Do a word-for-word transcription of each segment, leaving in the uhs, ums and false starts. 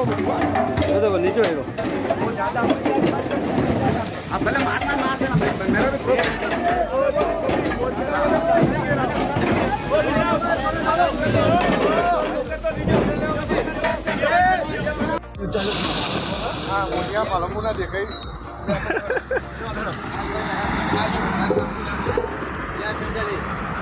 आओ देखो नीचे है वो ज्यादा अब पहले मारना मार देना मेरा भी प्रो हां मोटिया पालमुना देखाई या चले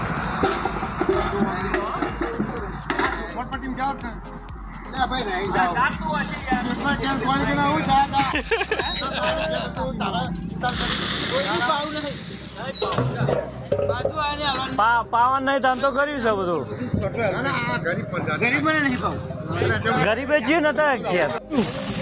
मोट टीम क्या होता है ले भाई नहीं जाओ तू अच्छी यार इसमें क्या कोई भी ना हो जाएगा तू तारा कोई पाऊ नहीं बाजू आने आवन पा पावन नहीं था तो गरीब सब तो ना ना गरीब पर गरीब ने नहीं पाऊ गरीब जी न था क्या